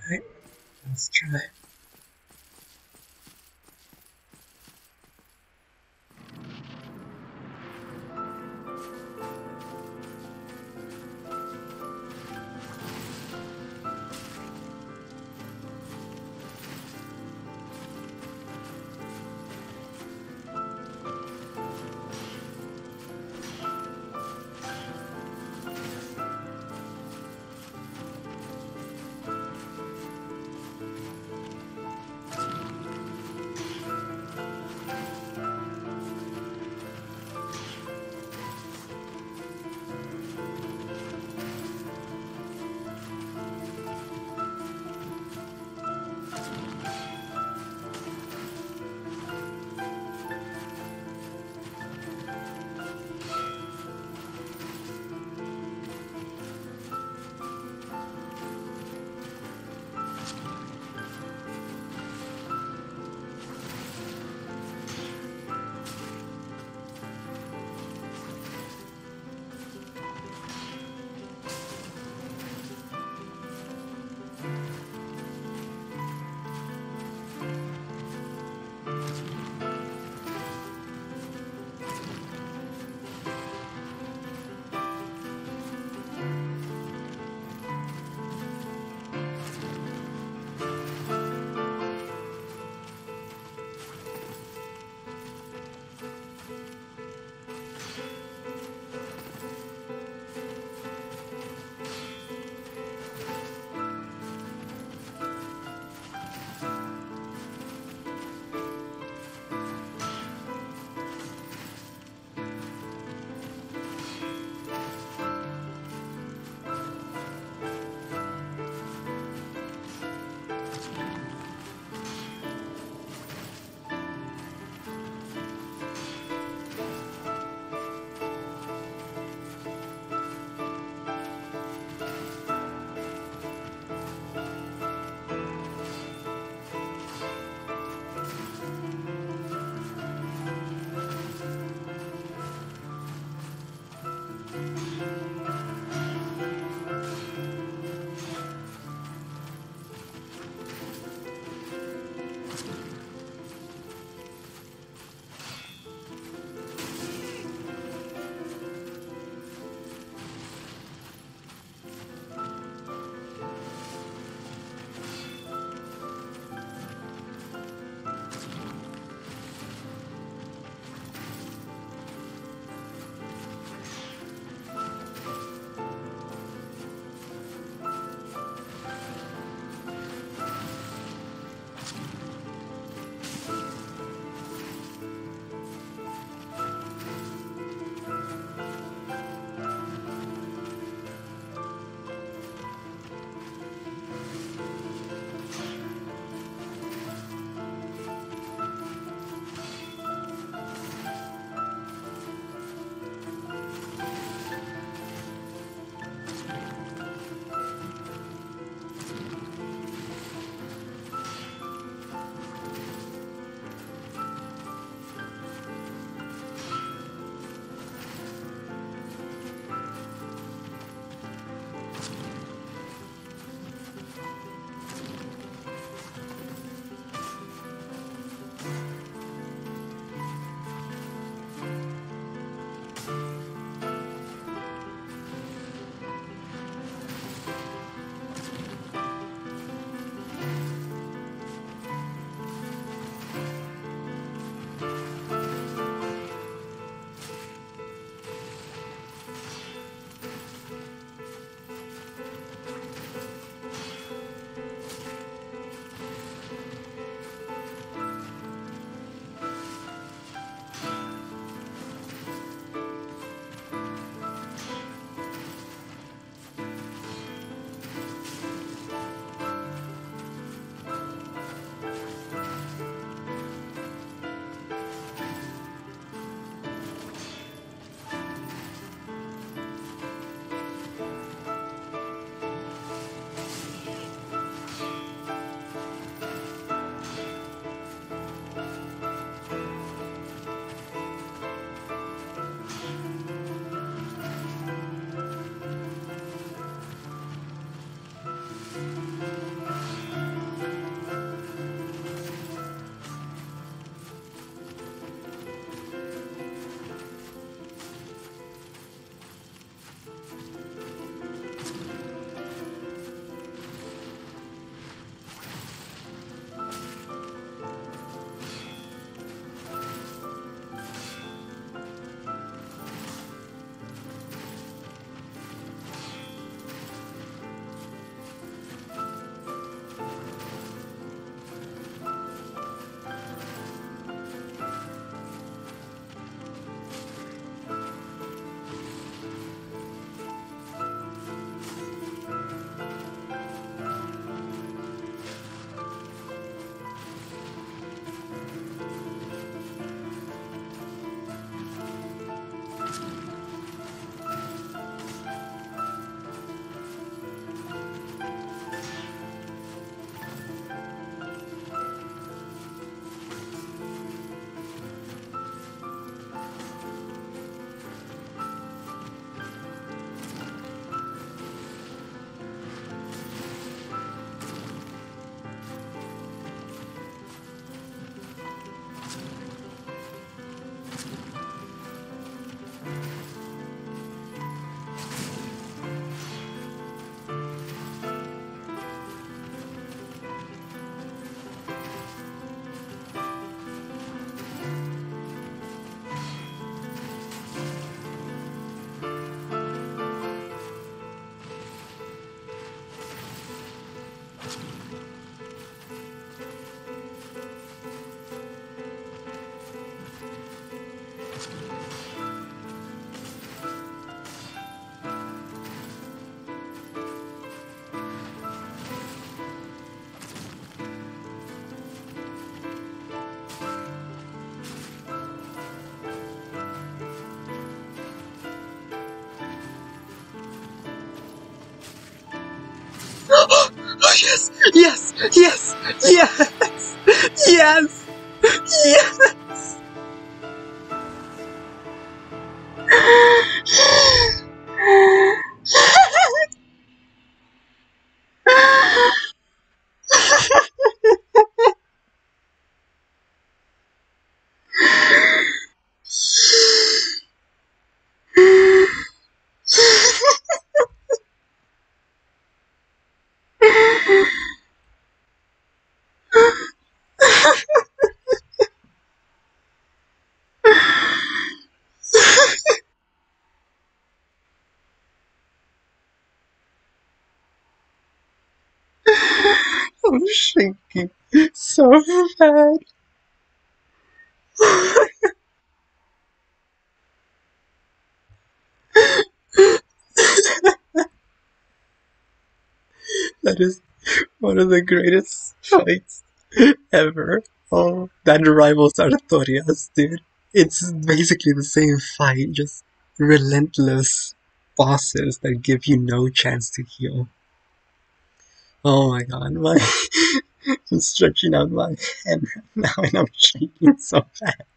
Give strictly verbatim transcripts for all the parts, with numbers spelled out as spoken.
Alright, let's try. Oh yes! Yes! Yes! Yes! Yes! Yes! I'm shaking so bad. That is one of the greatest fights ever. Oh, that rivals Artorias, dude. It's basically the same fight, just relentless bosses that give you no chance to heal. Oh my god, my I'm stretching out my hand right now and I'm shaking so bad.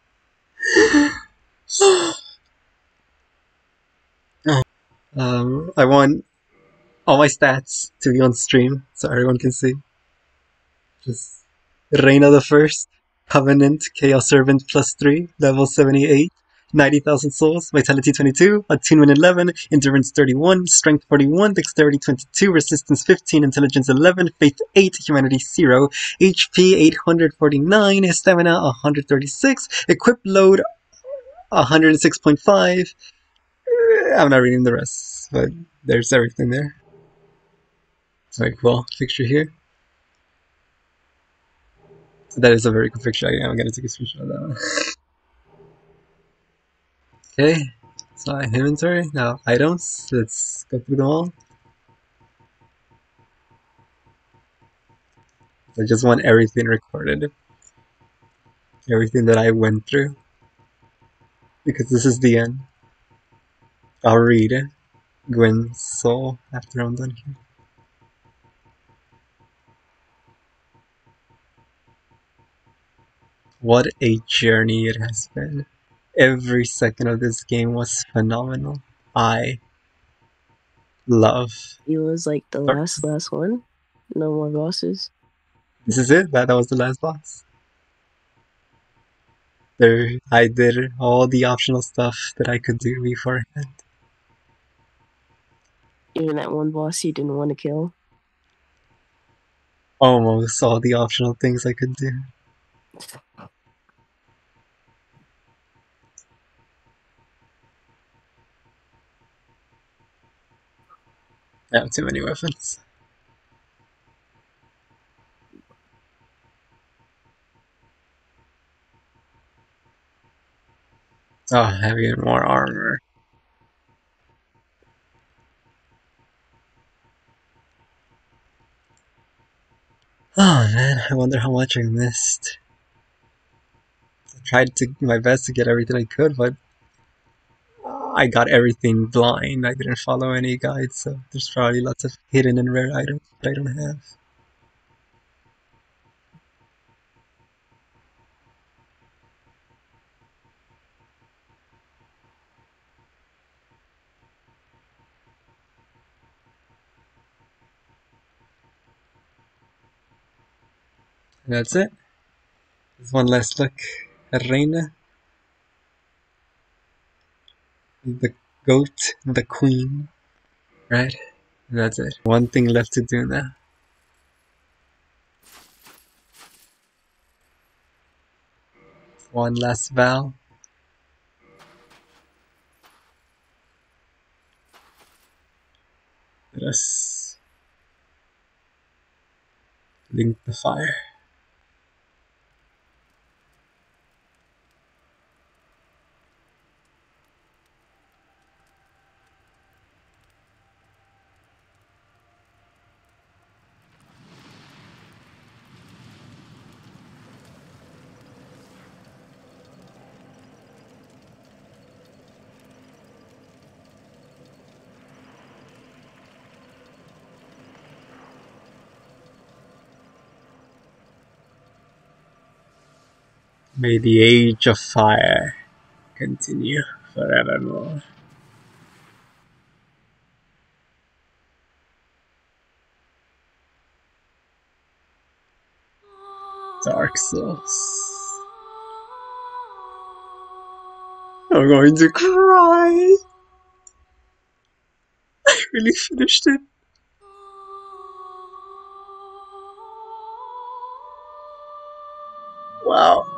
Oh, um, I want all my stats to be on stream so everyone can see. Just Reina the First, Covenant, Chaos Servant plus three, level seventy-eight, ninety thousand souls, Vitality twenty-two, Attunement eleven, Endurance thirty-one, Strength forty-one, Dexterity twenty-two, Resistance fifteen, Intelligence eleven, Faith eight, Humanity zero, H P eight hundred forty-nine, Stamina one hundred thirty-six, Equip Load one hundred six point five. I'm not reading the rest, but there's everything there. It's very cool. Picture here. That is a very good picture. I'm gonna take a screenshot of that one. Okay, so inventory. Now items. Let's go through them all. I just want everything recorded. Everything that I went through. Because this is the end. I'll read Gwen's soul after I'm done here. What a journey it has been. Every second of this game was phenomenal. I love. It was like the last last one. No more bosses. This is it. That that was the last boss. There, I did all the optional stuff that I could do beforehand. Even that one boss you didn't want to kill. Almost all the optional things I could do. I have too many weapons. Oh, I have even more armor. Oh man, I wonder how much I missed. I tried to my best to get everything I could, but I got everything blind. I didn't follow any guides, so there's probably lots of hidden and rare items that I don't have. And that's it. There's one last look at Reina. The goat, the queen. Right? And that's it. One thing left to do now. One last vow. Let us Link the Fire. May the age of fire continue forevermore. Dark Souls. I'm going to cry. I really finished it. Wow.